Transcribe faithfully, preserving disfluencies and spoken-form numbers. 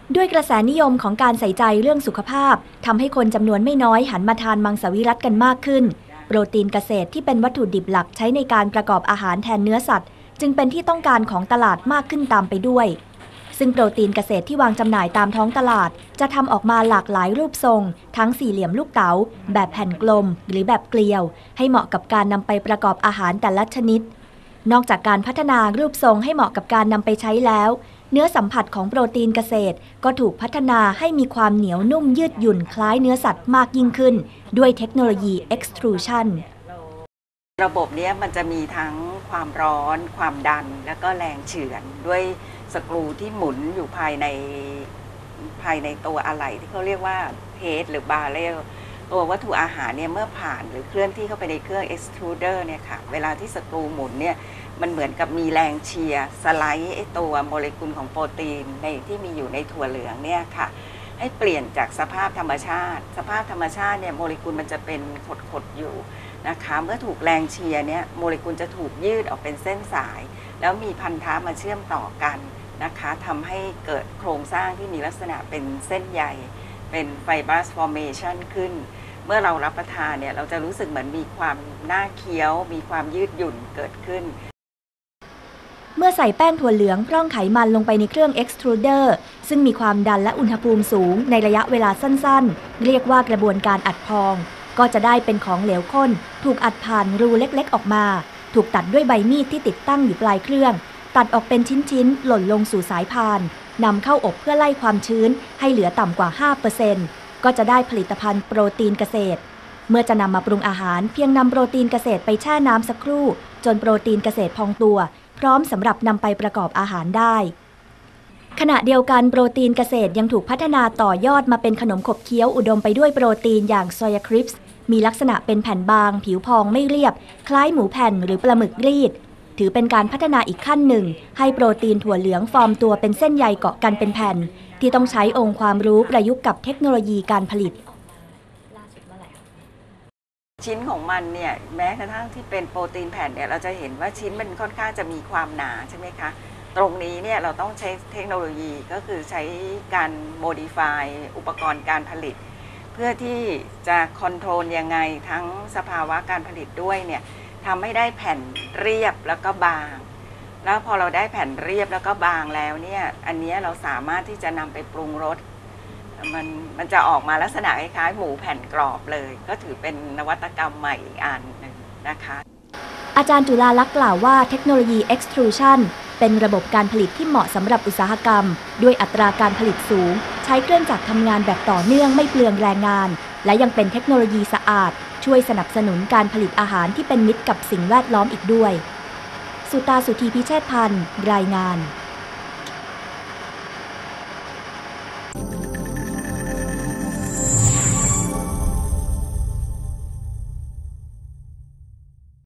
ด้วยกระแสนิยมของการใส่ใจเรื่องสุขภาพทำให้คนจำนวนไม่น้อยหันมาทานมังสวิรัติกันมากขึ้นโปรตีนเกษตรที่เป็นวัตถุดิบหลักใช้ในการประกอบอาหารแทนเนื้อสัตว์จึงเป็นที่ต้องการของตลาดมากขึ้นตามไปด้วยซึ่งโปรตีนเกษตรที่วางจำหน่ายตามท้องตลาดจะทำออกมาหลากหลายรูปทรงทั้งสี่เหลี่ยมลูกเต๋าแบบแผ่นกลมหรือแบบเกลียวให้เหมาะกับการนำไปประกอบอาหารแต่ละชนิดนอกจากการพัฒนารูปทรงให้เหมาะกับการนำไปใช้แล้วเนื้อสัมผัสของโปรตีนเกษตรก็ถูกพัฒนาให้มีความเหนียวนุ่มยืดหยุ่นคล้ายเนื้อสัตว์มากยิ่งขึ้นด้วยเทคโนโลยี extrusion ระบบนี้มันจะมีทั้งความร้อนความดันและก็แรงเฉือนด้วยสกรูที่หมุนอยู่ภายในภายในตัวอะไหล่ที่เขาเรียกว่าเพจหรือบาเรลตัววัตถุอาหารเนี่ยเมื่อผ่านหรือเคลื่อนที่เข้าไปในเครื่อง extruder เนี่ยค่ะเวลาที่สกรูหมุนเนี่ยมันเหมือนกับมีแรงเชียร์สไลด์ไอตัวโมเลกุลของโปรตีนในที่มีอยู่ในถั่วเหลืองเนี่ยค่ะให้เปลี่ยนจากสภาพธรรมชาติสภาพธรรมชาติเนี่ยโมเลกุลมันจะเป็นขดๆอยู่นะคะเมื่อถูกแรงเชียร์เนี่ยโมเลกุลจะถูกยืดออกเป็นเส้นสายแล้วมีพันธะมาเชื่อมต่อกันนะคะทำให้เกิดโครงสร้างที่มีลักษณะเป็นเส้นใยเป็น fibrous formation ขึ้นเมื่อเรารับประทานเนี่ยเราจะรู้สึกเหมือนมีความน่าเคี้ยวมีความยืดหยุ่นเกิดขึ้นเมื่อใส่แป้งถั่วเหลืองพร่องไขมันลงไปในเครื่อง extruder ซึ่งมีความดันและอุณหภูมิสูงในระยะเวลาสั้นๆเรียกว่ากระบวนการอัดพองก็จะได้เป็นของเหลวข้นถูกอัดผ่านรูเล็กๆออกมาถูกตัดด้วยใบมีดที่ติดตั้งอยู่ปลายเครื่องตัดออกเป็นชิ้นๆหล่นลงสู่สายพานนำเข้าอบเพื่อไล่ความชื้นให้เหลือต่ำกว่า ห้าเปอร์เซ็นต์ ก็จะได้ผลิตภัณฑ์โปรตีนเกษตรเมื่อจะนำมาปรุงอาหารเพียงนำโปรตีนเกษตรไปแช่น้ำสักครู่จนโปรตีนเกษตรพองตัวพร้อมสำหรับนำไปประกอบอาหารได้ขณะเดียวกันโปรตีนเกษตรยังถูกพัฒนาต่อยอดมาเป็นขนมขบเคี้ยวอุดมไปด้วยโปรตีนอย่างโซยาคริปส์มีลักษณะเป็นแผ่นบางผิวพองไม่เรียบคล้ายหมูแผ่นหรือปลาหมึกรีดถือเป็นการพัฒนาอีกขั้นหนึ่งให้โปรตีนถั่วเหลืองฟอร์มตัวเป็นเส้นใยเกาะกันเป็นแผ่นที่ต้องใช้องค์ความรู้ประยุกต์กับเทคโนโลยีการผลิตชิ้นของมันเนี่ยแม้กระทั่งที่เป็นโปรตีนแผ่นเนี่ยเราจะเห็นว่าชิ้นมันค่อนข้างจะมีความหนาใช่ไหมคะตรงนี้เนี่ยเราต้องใช้เทคโนโลยีก็คือใช้การโมดิฟายอุปกรณ์การผลิตเพื่อที่จะคอนโทรลยังไงทั้งสภาวะการผลิตด้วยเนี่ยทำให้ได้แผ่นเรียบแล้วก็บางแล้วพอเราได้แผ่นเรียบแล้วก็บางแล้วเนี่ยอันนี้เราสามารถที่จะนำไปปรุงรสมันมันจะออกมาลักษณะคล้ายๆหมูแผ่นกรอบเลยก็ถือเป็นนวัตกรรมใหม่อีกอันหนึ่งนะคะอาจารย์จุฬาลักษณ์กล่าวว่าเทคโนโลยี extrusion เป็นระบบการผลิตที่เหมาะสำหรับอุตสาหกรรมด้วยอัตราการผลิตสูงใช้เครื่องจักรทำงานแบบต่อเนื่องไม่เปลืองแรงงานและยังเป็นเทคโนโลยีสะอาดช่วยสนับสนุนการผลิตอาหารที่เป็นมิตรกับสิ่งแวดล้อมอีกด้วยสุตา สุธี พิเชษพันธ์รายงาน